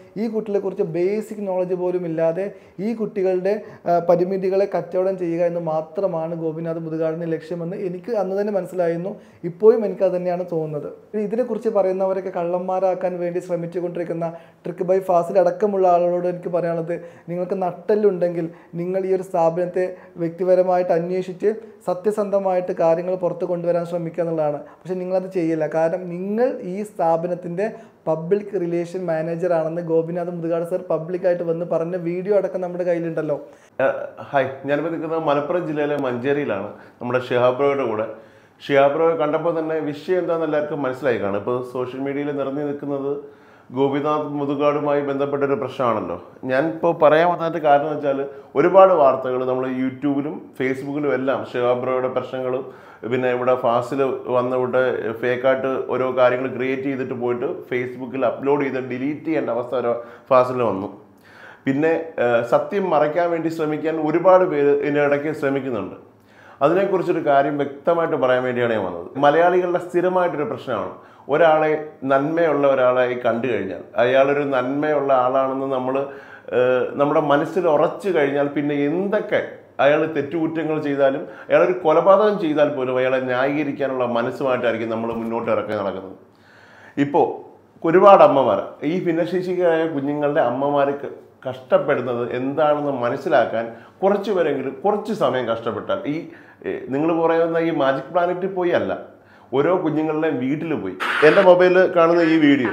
ഈ കുട്ടികളെക്കുറിച്ച് basic knowledge പോലും ഇല്ലാതെ ഈ കുട്ടികളുടെ പരിമിതികളെ കച്ചവടം ചെയ്യുക എന്ന് മാത്രമാണ് ഗോപിനാഥ് മുതുകാടിൻ്റെ ലക്ഷ്യമെന്ന് എനിക്ക് അന്ന് തന്നെ മനസ്സിലായിരുന്നു. ഇപ്പോഴും എനിക്കത് തന്നെയാണ് തോന്നുന്നത്. ഇതിനെക്കുറിച്ച് പറയുന്നവരൊക്കെ കള്ളന്മാരാക്കാൻ വേണ്ടി ശ്രമിച്ചുകൊണ്ടിരിക്കുന്ന ട്രിക്ക് ബൈ ഫാസിൽ അടക്കമുള്ള ആളുകളോട് എനിക്ക് പറയാനുള്ളത്, നിങ്ങൾക്ക് നട്ടെല്ലുണ്ടെങ്കിൽ നിങ്ങൾ ഈ ഒരു സ്ഥാപനത്തെ വ്യക്തിപരമായിട്ട് അന്വേഷിച്ച് സത്യസന്ധമായിട്ട് കാര്യങ്ങൾ പുറത്തു കൊണ്ടുവരാൻ ശ്രമിക്കുക എന്നുള്ളതാണ്. പക്ഷെ നിങ്ങളത് ചെയ്യില്ല. കാരണം നിങ്ങൾ ഈ സ്ഥാപനത്തിൻ്റെ പബ്ലിക് റിലേഷൻ മാനേജർ ആണെന്ന് ഗോപിനാഥ് മുതുകാട് സർ പബ്ലിക്കായിട്ട് വന്ന് പറഞ്ഞ വീഡിയോ അടക്കം നമ്മുടെ കയ്യിലുണ്ടല്ലോ. ഹായ്, ഞാനിപ്പോൾ നിൽക്കുന്നത് മലപ്പുറം ജില്ലയിലെ മഞ്ചേരിയിലാണ്. നമ്മുടെ ഷിഹാബ്രോയുടെ കൂടെ. ഷിഹാബ്രോയെ കണ്ടപ്പോൾ തന്നെ വിഷയം എന്താണെന്ന് എല്ലാവർക്കും മനസ്സിലായി കാണും. ഇപ്പോൾ സോഷ്യൽ മീഡിയയിൽ നിറഞ്ഞു നിൽക്കുന്നത് ഗോപിനാഥ് മുതുകാടുമായി ബന്ധപ്പെട്ടൊരു പ്രശ്നമാണല്ലോ. ഞാനിപ്പോൾ പറയാൻ വന്നതിൻ്റെ കാരണം എന്ന് വെച്ചാൽ ഒരുപാട് വാർത്തകൾ നമ്മൾ യൂട്യൂബിലും ഫേസ്ബുക്കിലും എല്ലാം ഷിഹാബ്രോയുടെ പ്രശ്നങ്ങളും പിന്നെ ഇവിടെ ഫാസിൽ വന്നിവിടെ ഫേക്കായിട്ട് ഓരോ കാര്യങ്ങൾ ക്രിയേറ്റ് ചെയ്തിട്ട് പോയിട്ട് ഫേസ്ബുക്കിൽ അപ്ലോഡ് ചെയ്ത് ഡിലീറ്റ് ചെയ്യേണ്ട അവസ്ഥ ഒരു ഫാസിൽ വന്നു. പിന്നെ സത്യം മറയ്ക്കാൻ വേണ്ടി ശ്രമിക്കാൻ ഒരുപാട് പേര് ഇതിനിടയ്ക്ക് ശ്രമിക്കുന്നുണ്ട്. അതിനെക്കുറിച്ചൊരു കാര്യം വ്യക്തമായിട്ട് പറയാൻ വേണ്ടിയാണ് ഞാൻ വന്നത്. മലയാളികളുടെ സ്ഥിരമായിട്ടൊരു പ്രശ്നമാണ്, ഒരാളെ നന്മയുള്ള ഒരാളായി കണ്ടു കഴിഞ്ഞാൽ അയാളൊരു നന്മയുള്ള ആളാണെന്ന് നമ്മുടെ മനസ്സിൽ ഉറച്ചു കഴിഞ്ഞാൽ പിന്നെ എന്തൊക്കെ അയാൾ തെറ്റുകുറ്റങ്ങൾ ചെയ്താലും അയാളൊരു കൊലപാതകം ചെയ്താൽ പോലും അയാളെ ന്യായീകരിക്കാനുള്ള മനസ്സുമായിട്ടായിരിക്കും നമ്മൾ മുന്നോട്ട് ഇറക്കി നടക്കുന്നത്. ഇപ്പോൾ ഒരുപാട് അമ്മമാർ, ഈ ഭിന്നശേഷിക്കാരായ കുഞ്ഞുങ്ങളുടെ അമ്മമാർ കഷ്ടപ്പെടുന്നത് എന്താണെന്ന് മനസ്സിലാക്കാൻ കുറച്ച് പേരെങ്കിലും കുറച്ച് സമയം കഷ്ടപ്പെട്ടാൽ, ഈ നിങ്ങൾ പറയുന്ന ഈ മാജിക് പ്ലാനറ്റിൽ പോയി അല്ല, ഓരോ കുഞ്ഞുങ്ങളുടെയും വീട്ടിൽ പോയി. എൻ്റെ മൊബൈലിൽ കാണുന്ന ഈ വീഡിയോ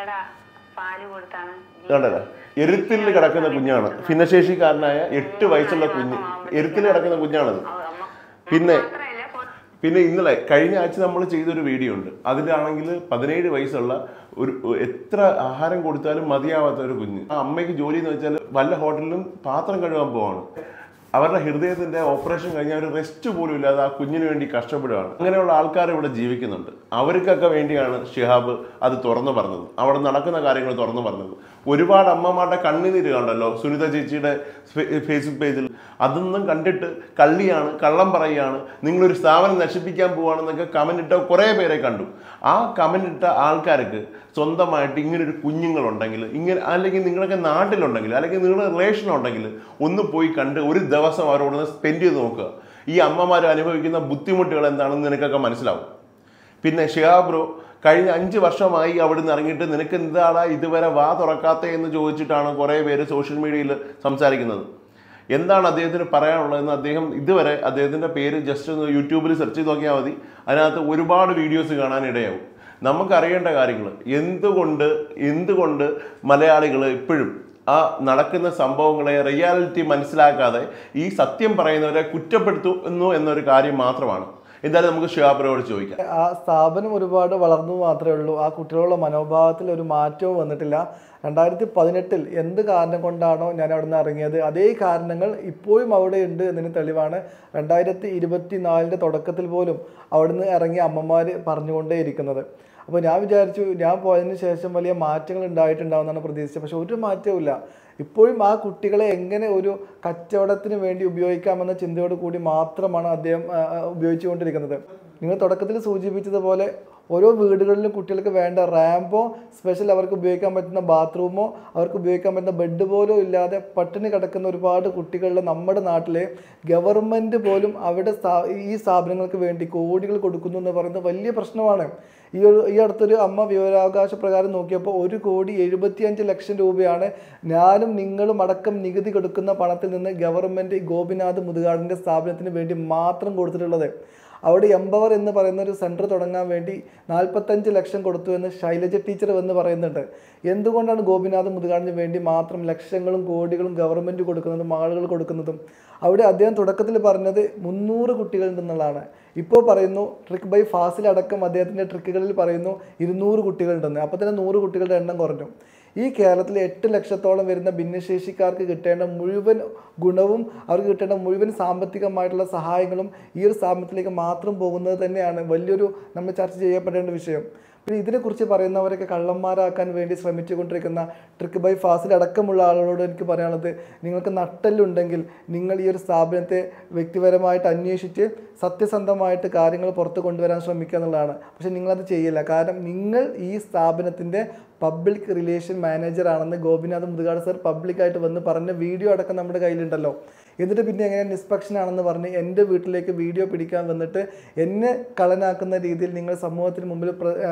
കണ്ടല്ലോ, എരുത്തിൽ കിടക്കുന്ന കുഞ്ഞാണ്, ഭിന്നശേഷിക്കാരനായ 8 വയസ്സുള്ള കുഞ്ഞ് എരുത്തിൽ കിടക്കുന്ന കുഞ്ഞാണത്. പിന്നെ ഇന്നലെ കഴിഞ്ഞ ആഴ്ച നമ്മൾ ചെയ്തൊരു വീഡിയോ ഉണ്ട്, അതിലാണെങ്കിൽ 17 വയസ്സുള്ള ഒരു എത്ര ആഹാരം കൊടുത്താലും മതിയാവാത്ത ഒരു കുഞ്ഞ്. ആ അമ്മയ്ക്ക് ജോലി എന്ന് വെച്ചാൽ വല്ല ഹോട്ടലിലും പാത്രം കഴുകാൻ പോവാണ്. അവരുടെ ഹൃദയത്തിൻ്റെ ഓപ്പറേഷൻ കഴിഞ്ഞാൽ ഒരു റെസ്റ്റ് പോലും ഇല്ലാതെ ആ കുഞ്ഞിന് വേണ്ടി കഷ്ടപ്പെടുകയാണ്. അങ്ങനെയുള്ള ആൾക്കാർ ഇവിടെ ജീവിക്കുന്നുണ്ട്. അവർക്കൊക്കെ വേണ്ടിയാണ് ഷിഹാബ് അത് തുറന്നു പറഞ്ഞത്, അവിടെ നടക്കുന്ന കാര്യങ്ങൾ തുറന്നു പറഞ്ഞത്. ഒരുപാട് അമ്മമാരുടെ കണ്ണുനീര് കണ്ടല്ലോ സുനിത ചേച്ചിയുടെ ഫേസ്ബുക്ക് പേജിൽ. അതൊന്നും കണ്ടിട്ട് കള്ളിയാണ്, കള്ളം പറയുകയാണ്, നിങ്ങളൊരു സ്ഥാപനം നശിപ്പിക്കാൻ പോവുകയാണെന്നൊക്കെ കമൻ്റ് ഇട്ട കുറേ പേരെ കണ്ടു. ആ കമൻ്റ് ഇട്ട ആൾക്കാർക്ക് സ്വന്തമായിട്ട് ഇങ്ങനൊരു കുഞ്ഞുങ്ങളുണ്ടെങ്കിൽ, ഇങ്ങനെ അല്ലെങ്കിൽ നിങ്ങളൊക്കെ നാട്ടിലുണ്ടെങ്കിൽ അല്ലെങ്കിൽ നിങ്ങളുടെ റിലേഷനുണ്ടെങ്കിൽ ഒന്ന് പോയി കണ്ട് ഒരു ദിവസം അവരോടൊന്ന് സ്പെൻഡ് ചെയ്ത് നോക്കുക. ഈ അമ്മമാർ അനുഭവിക്കുന്ന ബുദ്ധിമുട്ടുകൾ എന്താണെന്ന് നിനക്കൊക്കെ മനസ്സിലാവും. പിന്നെ ഷിഹാബ്രോ കഴിഞ്ഞ 5 വർഷമായി അവിടെ നിന്ന് ഇറങ്ങിയിട്ട് നിനക്ക് എന്താണ് ഇതുവരെ വാ തുറക്കാത്തത് എന്ന് ചോദിച്ചിട്ടാണ് കുറേ പേര് സോഷ്യൽ മീഡിയയിൽ സംസാരിക്കുന്നത്. എന്താണ് അദ്ദേഹത്തിന് പറയാനുള്ളതെന്ന് ഇതുവരെ അദ്ദേഹത്തിൻ്റെ പേര് ജസ്റ്റ് ഒന്ന് യൂട്യൂബിൽ സെർച്ച് ചെയ്ത് നോക്കിയാൽ മതി, അതിനകത്ത് ഒരുപാട് വീഡിയോസ് കാണാനിടയാവും. നമുക്കറിയേണ്ട കാര്യങ്ങൾ എന്തുകൊണ്ട് മലയാളികൾ ഇപ്പോഴും ആ നടക്കുന്ന സംഭവങ്ങളെ റിയാലിറ്റി മനസ്സിലാക്കാതെ ഈ സത്യം പറയുന്നവരെ കുറ്റപ്പെടുത്തുന്നു എന്നൊരു കാര്യം മാത്രമാണ്. എന്തായാലും നമുക്ക് ഷിഹാബ്രോയോട് ചോദിക്കാം. ആ സ്ഥാപനം ഒരുപാട് വളർന്നു മാത്രമേ ഉള്ളൂ, ആ കുട്ടികളുടെ മനോഭാവത്തിൽ ഒരു മാറ്റവും വന്നിട്ടില്ല. 2018 എന്ത് കാരണം കൊണ്ടാണോ ഞാൻ അവിടെ നിന്ന് ഇറങ്ങിയത്, അതേ കാരണങ്ങൾ ഇപ്പോഴും അവിടെ ഉണ്ട് എന്നതിന് തെളിവാണ് 2024 തുടക്കത്തിൽ പോലും അവിടെ നിന്ന് ഇറങ്ങിയ അമ്മമാർ പറഞ്ഞുകൊണ്ടേ ഇരിക്കുന്നത്. അപ്പോൾ ഞാൻ വിചാരിച്ചു ഞാൻ പോയതിന് ശേഷം വലിയ മാറ്റങ്ങൾ ഉണ്ടായിട്ടുണ്ടാവുമെന്നാണ് പ്രതീക്ഷിച്ചത്. പക്ഷെ ഒരു മാറ്റവും ഇല്ല. ഇപ്പോഴും ആ കുട്ടികളെ എങ്ങനെ ഒരു കച്ചവടത്തിന് വേണ്ടി ഉപയോഗിക്കാമെന്ന ചിന്തയോട് കൂടി മാത്രമാണ് അദ്ദേഹം ഉപയോഗിച്ചുകൊണ്ടിരിക്കുന്നത്. നിങ്ങൾ തുടക്കത്തിൽ സൂചിപ്പിച്ചതുപോലെ ഓരോ വീടുകളിലും കുട്ടികൾക്ക് വേണ്ട റാമ്പോ സ്പെഷ്യൽ അവർക്ക് ഉപയോഗിക്കാൻ പറ്റുന്ന ബാത്റൂമോ അവർക്ക് ഉപയോഗിക്കാൻ പറ്റുന്ന ബെഡ് പോലും ഇല്ലാതെ പട്ടിണി കിടക്കുന്ന ഒരുപാട് കുട്ടികളുടെ നമ്മുടെ നാട്ടിലെ ഗവൺമെൻറ് പോലും അവിടെ ഈ സ്ഥാപനങ്ങൾക്ക് വേണ്ടി കോടികൾ കൊടുക്കുന്നു എന്ന് പറയുന്നത് വലിയ പ്രശ്നമാണ്. ഈ അടുത്തൊരു അമ്മ വിവരാവകാശ പ്രകാരം നോക്കിയപ്പോൾ 1,75,00,000 രൂപയാണ് ഞാനും നിങ്ങളും അടക്കം നികുതി കൊടുക്കുന്ന പണത്തിൽ നിന്ന് ഗവൺമെൻറ് ഗോപിനാഥ് മുതുകാടിൻ്റെ സ്ഥാപനത്തിന് വേണ്ടി മാത്രം കൊടുത്തിട്ടുള്ളത്. അവിടെ എംപവർ എന്ന് പറയുന്ന ഒരു സെൻറ്റർ തുടങ്ങാൻ വേണ്ടി 45 ലക്ഷം കൊടുത്തു എന്ന് ശൈലജ ടീച്ചർ വന്ന് പറയുന്നുണ്ട്. എന്തുകൊണ്ടാണ് ഗോപിനാഥ് മുതുകാടിന് വേണ്ടി മാത്രം ലക്ഷങ്ങളും കോടികളും ഗവൺമെൻറ് കൊടുക്കുന്നതും ആളുകൾ കൊടുക്കുന്നതും? അവിടെ അദ്ദേഹം തുടക്കത്തിൽ പറഞ്ഞത് 300 കുട്ടികളുണ്ടെന്നുള്ളതാണ്. ഇപ്പോൾ പറയുന്നു ട്രിക്ക് ബൈ ഫാസിലടക്കം അദ്ദേഹത്തിൻ്റെ ട്രിക്കുകളിൽ പറയുന്നു 200 കുട്ടികളുണ്ടെന്ന്. അപ്പോൾ തന്നെ 100 കുട്ടികളുടെ എണ്ണം കുറഞ്ഞു. ഈ കേരളത്തിലെ 8 ലക്ഷത്തോളം വരുന്ന ഭിന്നശേഷിക്കാർക്ക് കിട്ടേണ്ട മുഴുവൻ ഗുണവും അവർക്ക് കിട്ടേണ്ട മുഴുവൻ സാമ്പത്തികമായിട്ടുള്ള സഹായങ്ങളും ഈ ഒരു സ്ഥാപനത്തിലേക്ക് മാത്രം പോകുന്നത് തന്നെയാണ് വലിയൊരു നമ്മൾ ചർച്ച ചെയ്യപ്പെടേണ്ട വിഷയം. പിന്നെ ഇതിനെക്കുറിച്ച് പറയുന്നവരൊക്കെ കള്ളന്മാരാക്കാൻ വേണ്ടി ശ്രമിച്ചുകൊണ്ടിരിക്കുന്ന ട്രിക്ക് ബൈ ഫാസിൽ അടക്കമുള്ള ആളുകളോട് എനിക്ക് പറയാനുള്ളത്, നിങ്ങൾക്ക് നട്ടെല്ലുണ്ടെങ്കിൽ നിങ്ങൾ ഈ ഒരു സ്ഥാപനത്തെ വ്യക്തിപരമായിട്ട് അന്വേഷിച്ച് സത്യസന്ധമായിട്ട് കാര്യങ്ങൾ പുറത്ത് കൊണ്ടുവരാൻ ശ്രമിക്കുക എന്നുള്ളതാണ്. പക്ഷേ നിങ്ങളത് ചെയ്യില്ല. കാരണം നിങ്ങൾ ഈ സ്ഥാപനത്തിൻ്റെ പബ്ലിക് റിലേഷൻ മാനേജറാണെന്ന് ഗോപിനാഥ് മുതുകാട് സർ പബ്ലിക്കായിട്ട് വന്ന് പറഞ്ഞ വീഡിയോ അടക്കം നമ്മുടെ കയ്യിലുണ്ടല്ലോ. എന്നിട്ട് പിന്നെ എങ്ങനെ നിഷ്പക്ഷനാണെന്ന് പറഞ്ഞ് എൻ്റെ വീട്ടിലേക്ക് വീഡിയോ പിടിക്കാൻ വന്നിട്ട് എന്നെ കളനാക്കുന്ന രീതിയിൽ നിങ്ങൾ സമൂഹത്തിന് മുമ്പിൽ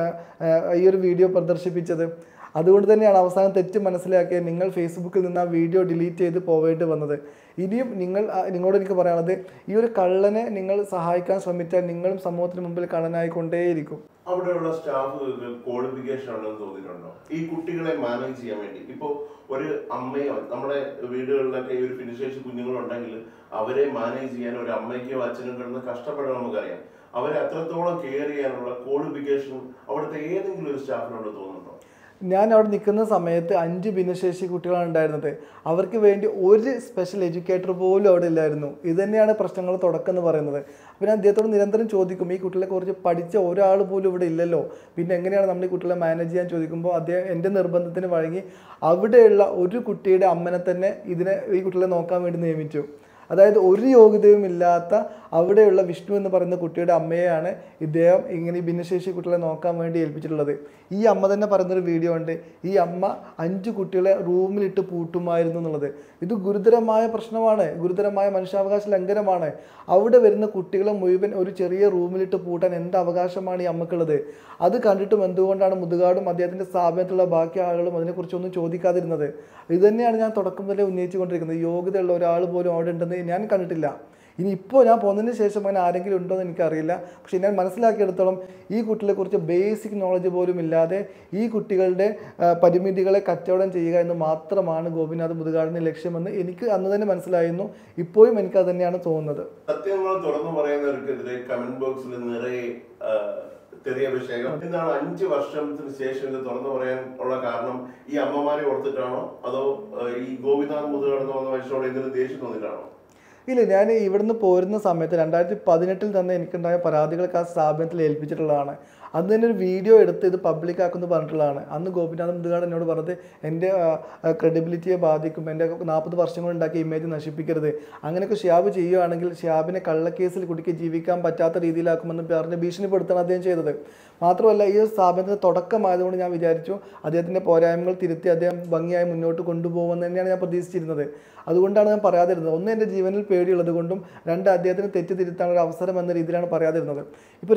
ഈ ഒരു വീഡിയോ പ്രദർശിപ്പിച്ചത്. അതുകൊണ്ട് തന്നെയാണ് അവസാനം തെറ്റ് മനസ്സിലാക്കിയ നിങ്ങൾ ഫേസ്ബുക്കിൽ നിന്ന് ആ വീഡിയോ ഡിലീറ്റ് ചെയ്ത് പോവേണ്ടി വന്നത്. ഇനിയും നിങ്ങളോട് എനിക്ക് പറയാനുള്ളത്, ഈ ഒരു കള്ളനെ നിങ്ങൾ സഹായിക്കാൻ ശ്രമിച്ചാൽ നിങ്ങളും സമൂഹത്തിന് മുമ്പിൽ കള്ളനായിക്കൊണ്ടേയിരിക്കും. അവിടെയുള്ള സ്റ്റാഫുകൾക്ക് ക്വാളിഫിക്കേഷൻ ഉണ്ടെന്ന് തോന്നിയിട്ടുണ്ടോ ഈ കുട്ടികളെ മാനേജ് ചെയ്യാൻ വേണ്ടി? ഇപ്പോൾ ഒരു അമ്മയോ നമ്മുടെ വീടുകളിലൊക്കെ ഒരു ഭിന്നശേഷി കുഞ്ഞുങ്ങളുണ്ടെങ്കിൽ അവരെ മാനേജ് ചെയ്യാൻ ഒരു അമ്മയ്ക്കോ അച്ഛനും കിടന്ന് കഷ്ടപ്പെടാൻ നമുക്കറിയാം. അവരെ അത്രത്തോളം കെയർ ചെയ്യാനുള്ള ക്വാളിഫിക്കേഷൻ അവിടുത്തെ ഏതെങ്കിലും ഒരു സ്റ്റാഫിനോട് തോന്നുന്നുണ്ടോ? ഞാൻ അവിടെ നിൽക്കുന്ന സമയത്ത് 5 ഭിന്നശേഷി കുട്ടികളാണ് ഉണ്ടായിരുന്നത്. അവർക്ക് വേണ്ടി ഒരു സ്പെഷ്യൽ എഡ്യൂക്കേറ്റർ പോലും അവിടെ ഇല്ലായിരുന്നു. ഇത് തന്നെയാണ് പ്രശ്നങ്ങൾ തുടക്കം എന്ന് പറയുന്നത്. അപ്പോൾ ഞാൻ അദ്ദേഹത്തോട് നിരന്തരം ചോദിക്കും, ഈ കുട്ടികളെ കുറിച്ച് പഠിച്ച ഒരാൾ പോലും ഇവിടെ ഇല്ലല്ലോ, പിന്നെ എങ്ങനെയാണ് നമ്മൾ ഈ കുട്ടികളെ മാനേജ് ചെയ്യാൻ ചോദിക്കുമ്പോൾ അദ്ദേഹം എൻ്റെ നിർബന്ധത്തിന് വഴങ്ങി അവിടെയുള്ള ഒരു കുട്ടിയുടെ അമ്മനെ തന്നെ ഈ കുട്ടികളെ നോക്കാൻ വേണ്ടി നിയമിച്ചു. അതായത് ഒരു യോഗ്യതയും ഇല്ലാത്ത അവിടെയുള്ള വിഷ്ണു എന്ന് പറയുന്ന കുട്ടിയുടെ അമ്മയെയാണ് ഇദ്ദേഹം ഇങ്ങനെ ഈ ഭിന്നശേഷി കുട്ടികളെ നോക്കാൻ വേണ്ടി ഏൽപ്പിച്ചിട്ടുള്ളത്. ഈ അമ്മ തന്നെ പറയുന്നൊരു വീഡിയോ ഉണ്ട്, ഈ അമ്മ 5 കുട്ടികളെ റൂമിലിട്ട് പൂട്ടുമായിരുന്നു എന്നുള്ളത്. ഇത് ഗുരുതരമായ പ്രശ്നമാണ്, ഗുരുതരമായ മനുഷ്യാവകാശ ലംഘനമാണ്. അവിടെ വരുന്ന കുട്ടികളെ മുഴുവൻ ഒരു ചെറിയ റൂമിലിട്ട് പൂട്ടാൻ എന്ത് അവകാശമാണ് ഈ അമ്മക്കുള്ളത്? അത് കണ്ടിട്ടും എന്തുകൊണ്ടാണ് മുതുകാടും അദ്ദേഹത്തിൻ്റെ സ്ഥാപനത്തിലുള്ള ബാക്കി ആളുകളും അതിനെക്കുറിച്ചൊന്നും ചോദിക്കാതിരുന്നത്? ഇതുതന്നെയാണ് ഞാൻ തുടക്കം മുതലേ ഉന്നയിച്ചുകൊണ്ടിരിക്കുന്നത്. യോഗ്യതയുള്ള ഒരാൾ പോലും അവിടെ ഉണ്ടെന്ന് ഞാൻ കണ്ടിട്ടില്ല. ഇനി ഇപ്പോൾ ഞാൻ പോകുന്നതിന് ശേഷം അങ്ങനെ ആരെങ്കിലും ഉണ്ടോ എന്ന് എനിക്കറിയില്ല. പക്ഷേ ഞാൻ മനസ്സിലാക്കിയെടുത്തോളം ഈ കുട്ടികളെക്കുറിച്ച് ബേസിക് നോളജ് പോലും ഇല്ലാതെ ഈ കുട്ടികളുടെ പരിമിതികളെ കച്ചവടം ചെയ്യുക എന്ന് മാത്രമാണ് ഗോപിനാഥ് മുതുകാടിൻ്റെ ലക്ഷ്യമെന്ന് എനിക്ക് അന്ന് തന്നെ മനസ്സിലായിരുന്നു. ഇപ്പോഴും എനിക്ക് അത് തന്നെയാണ് തോന്നുന്നത്. സത്യങ്ങൾ തുറന്നു പറയുന്നവർക്കെതിരെ കമന്റ് ബോക്സിൽ നിറയെ ചെറിയ വിഷയം എന്താണ് 5 വർഷത്തിന് ശേഷം ഇത് തുറന്നു പറയാൻ ഉള്ള കാരണം ഈ അമ്മമാരെ ഓർത്തിട്ടാണോ അതോ ഈ ഗോപിനാഥ് മുതുകാട് എന്ന് പറഞ്ഞ മനുഷ്യനോട് എന്തെങ്കിലും ദേഷ്യം തോന്നിയിട്ടാണോ? ഇല്ല, ഞാൻ ഇവിടുന്ന് പോരുന്ന സമയത്ത് 2018 തന്നെ എനിക്കുണ്ടായ പരാതികൾക്ക് ആ സ്ഥാപനത്തിൽ ഏൽപ്പിച്ചിട്ടുള്ളതാണ്. അന്ന് തന്നെ ഒരു വീഡിയോ എടുത്ത് ഇത് പബ്ലിക്കാക്കുമെന്ന് പറഞ്ഞിട്ടുള്ളതാണ്. അന്ന് ഗോപിനാഥ് മുതുകാട് എന്നോട് പറഞ്ഞത് എൻ്റെ ക്രെഡിബിലിറ്റിയെ ബാധിക്കും, എൻ്റെ 40 വർഷം കൊണ്ട് ഉണ്ടാക്കിയ ഇമേജ് നശിപ്പിക്കരുത്, അങ്ങനെയൊക്കെ ഷിയാബ് ചെയ്യുകയാണെങ്കിൽ ഷിയാബിനെ കള്ളക്കേസിൽ കുടുക്കി ജീവിക്കാൻ പറ്റാത്ത രീതിയിലാക്കുമെന്ന് പറഞ്ഞ് ഭീഷണിപ്പെടുത്താണ് അദ്ദേഹം ചെയ്തത്. മാത്രമല്ല ഈ സ്ഥാപനത്തിന് തുടക്കമായതുകൊണ്ട് ഞാൻ വിചാരിച്ചു അദ്ദേഹത്തിൻ്റെ പോരായ്മകൾ തിരുത്തി അദ്ദേഹം ഭംഗിയായി മുന്നോട്ട് കൊണ്ടുപോകുമെന്ന് തന്നെയാണ് ഞാൻ പ്രതീക്ഷിച്ചിരുന്നത്. അതുകൊണ്ടാണ് ഞാൻ പറയാതിരുന്നത്. ഒന്ന്, എൻ്റെ ജീവനിൽ പേടിയുള്ളത് കൊണ്ടും, 2, അദ്ദേഹത്തിന് തെറ്റ് തിരുത്താനുള്ള അവസരം എന്ന രീതിയിലാണ് പറയാതിരുന്നത്. ഇപ്പോൾ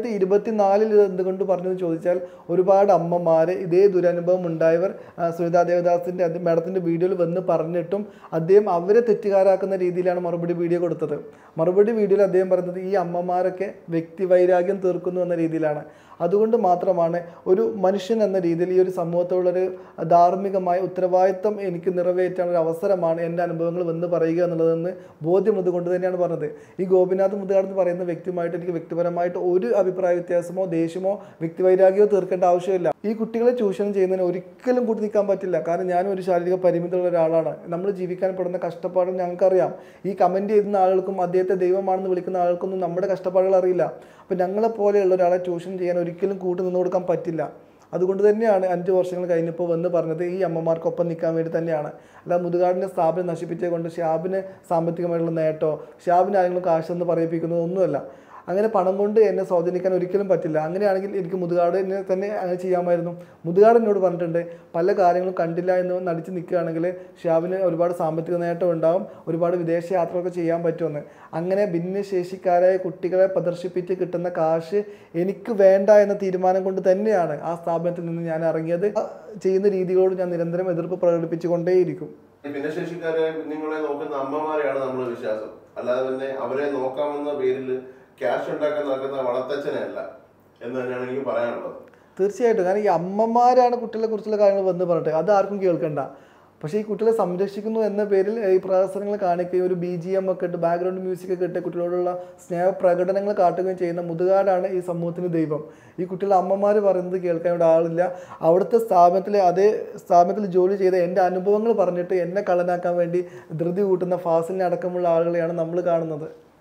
2024 എന്തുകൊണ്ട് പറഞ്ഞതെന്ന് ചോദിച്ചാൽ, ഒരുപാട് അമ്മമാർ ഇതേ ദുരനുഭവം ഉണ്ടായവർ സുനിത ദേവദാസിൻ്റെ മാഡത്തിൻ്റെ വീഡിയോയിൽ വന്ന് പറഞ്ഞിട്ടും അദ്ദേഹം അവരെ തെറ്റുകാരാക്കുന്ന രീതിയിലാണ് മറുപടി വീഡിയോ കൊടുത്തത്. മറുപടി വീഡിയോയിൽ അദ്ദേഹം പറയുന്നത് ഈ അമ്മമാരൊക്കെ വ്യക്തിവൈരാഗ്യം തീർക്കുന്നു എന്ന രീതിയിലാണ്. അതുകൊണ്ട് മാത്രമാണ് ഒരു മനുഷ്യൻ എന്ന രീതിയിൽ ഈ ഒരു സമൂഹത്തോടൊരു ധാർമ്മികമായ ഉത്തരവാദിത്വം എനിക്ക് നിറവേറ്റാനുള്ള അവസരമാണ് എൻ്റെ അനുഭവങ്ങൾ വന്ന് പറയുക എന്നുള്ളതെന്ന് ബോധ്യമുള്ളത് കൊണ്ട് തന്നെയാണ് പറഞ്ഞത്. ഈ ഗോപിനാഥ് മുതുകാട് എന്ന് പറയുന്ന വ്യക്തിയുമായിട്ട് എനിക്ക് വ്യക്തിപരമായിട്ട് ഒരു അഭിപ്രായ വ്യത്യാസമോ ദേഷ്യമോ വ്യക്തിവൈരാഗ്യമോ തീർക്കേണ്ട ആവശ്യമില്ല. ഈ കുട്ടികളെ ചൂഷണം ചെയ്യുന്നതിന് ഒരിക്കലും കൂട്ടി നിൽക്കാൻ പറ്റില്ല. കാരണം ഞാനും ഒരു ശാരീരിക പരിമിതിയുള്ള ഒരാളാണ്. നമ്മൾ ജീവിക്കാൻ പെടുന്ന കഷ്ടപ്പാടും ഞങ്ങൾക്കറിയാം. ഈ കമൻറ്റ് ചെയ്യുന്ന ആളുകൾക്കും അദ്ദേഹത്തെ ദൈവമാണെന്ന് വിളിക്കുന്ന ആൾക്കൊന്നും നമ്മുടെ കഷ്ടപ്പാടുകൾ അറിയില്ല. അപ്പോൾ ഞങ്ങളെപ്പോലെയുള്ള ഒരാളെ ചൂഷണം ചെയ്യാൻ ഒരിക്കലും കൂട്ടി നിന്ന് കൊടുക്കാൻ പറ്റില്ല. അതുകൊണ്ട് തന്നെയാണ് 5 വർഷങ്ങൾ കഴിഞ്ഞപ്പോൾ വന്ന് പറഞ്ഞത് ഈ അമ്മമാർക്കൊപ്പം നിൽക്കാൻ വേണ്ടി തന്നെയാണ്. അല്ല മുതുകാടിൻ്റെ സ്ഥാപനം നശിപ്പിച്ചത് കൊണ്ട് ഷിയാബിന് സാമ്പത്തികമായിട്ടുള്ള നേട്ടോ ഷിയാബിന് ആരെങ്കിലും കാശെന്ന് പറയിപ്പിക്കുന്നതൊന്നുമല്ല. അങ്ങനെ പണം കൊണ്ട് എന്നെ സ്വാധീനിക്കാൻ ഒരിക്കലും പറ്റില്ല. അങ്ങനെയാണെങ്കിൽ എനിക്ക് മുതുകാടിനെ തന്നെ അങ്ങനെ ചെയ്യാമായിരുന്നു. മുതുകാട് എന്നോട് പറഞ്ഞിട്ടുണ്ട്, പല കാര്യങ്ങളും കണ്ടില്ല എന്ന് നടിച്ച് നിൽക്കുകയാണെങ്കിൽ ഷിയാബിന് ഒരുപാട് സാമ്പത്തിക നേട്ടം ഉണ്ടാവും, ഒരുപാട് വിദേശ യാത്രകളൊക്കെ ചെയ്യാൻ പറ്റുമെന്ന്. അങ്ങനെ ഭിന്നശേഷിക്കാരായ കുട്ടികളെ പ്രദർശിപ്പിച്ച് കിട്ടുന്ന കാശ് എനിക്ക് വേണ്ട എന്ന തീരുമാനം കൊണ്ട് തന്നെയാണ് ആ സ്ഥാപനത്തിൽ നിന്ന് ഞാൻ ഇറങ്ങിയത്. ചെയ്യുന്ന രീതികളോട് ഞാൻ നിരന്തരം എതിർപ്പ് പ്രകടിപ്പിച്ചുകൊണ്ടേയിരിക്കും. ഭിന്നശേഷിക്കാരെ കുഞ്ഞുങ്ങളെ നോക്കുന്ന അമ്മമാരെയാണ് നമ്മുടെ വിശ്വാസം. അല്ലാതെ തന്നെ അവരെ നോക്കാമെന്ന പേരിൽ ക്യാഷ് ഉണ്ടാക്കാൻ നടക്കുന്ന വളർത്തച്ഛനല്ല എന്ന് തന്നെയാണ് എനിക്ക് പറയാനുള്ളത്. തീർച്ചയായിട്ടും. കാരണം ഈ അമ്മമാരാണ് കുട്ടികളെ കുറിച്ചുള്ള കാര്യങ്ങൾ വന്ന് പറഞ്ഞിട്ട് അത് ആർക്കും കേൾക്കണ്ട. പക്ഷേ ഈ കുട്ടികളെ സംരക്ഷിക്കുന്നു എന്ന പേരിൽ ഈ പ്രഹസനങ്ങൾ കാണിക്കുകയും ഒരു BGM ഒക്കെ ഇട്ട് ബാക്ക്ഗ്രൗണ്ട് മ്യൂസിക് ഒക്കെ ഇട്ട് കുട്ടികളോടുള്ള സ്നേഹപ്രകടനങ്ങൾ കാട്ടുകയും ചെയ്യുന്ന മുതുകാടാണ് ഈ സമൂഹത്തിന് ദൈവം. ഈ കുട്ടികളെ അമ്മമാർ പറയുന്നത് കേൾക്കാൻ ഇവിടെ ആളില്ല. അവിടുത്തെ അതേ സ്ഥാപനത്തിൽ ജോലി ചെയ്ത എൻ്റെ അനുഭവങ്ങൾ പറഞ്ഞിട്ട് എന്നെ കള്ളനാക്കാൻ വേണ്ടി ധൃതി കൂട്ടുന്ന ഫാസിലിനെ അടക്കമുള്ള ആളുകളെയാണ് നമ്മൾ കാണുന്നത്.